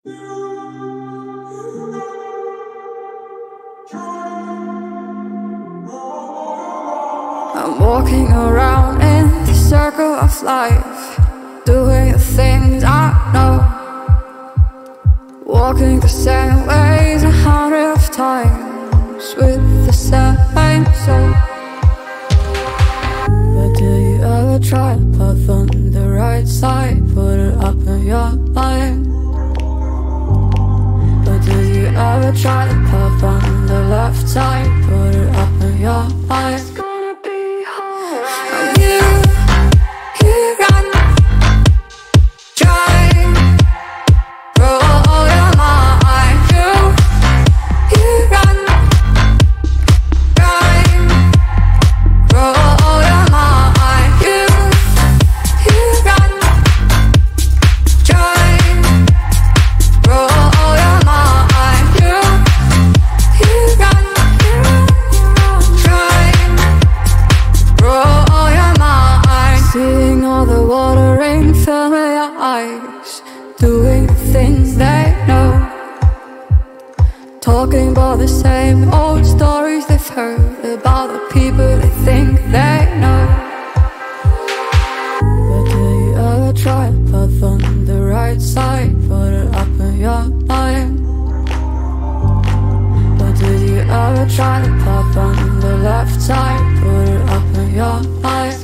I'm walking around in the circle of life, doing the things I know, walking the same ways 100 times with the same soul. But do you ever try to path on the right side, put it up in your mind? But do you ever try to path on the left side, put it up in your mind? Doing the things they know, talking about the same old stories they've heard about the people they think they know. But do you ever try to path on the right side, put it up in your mind? But do you ever try to path on the left side, put it up in your mind?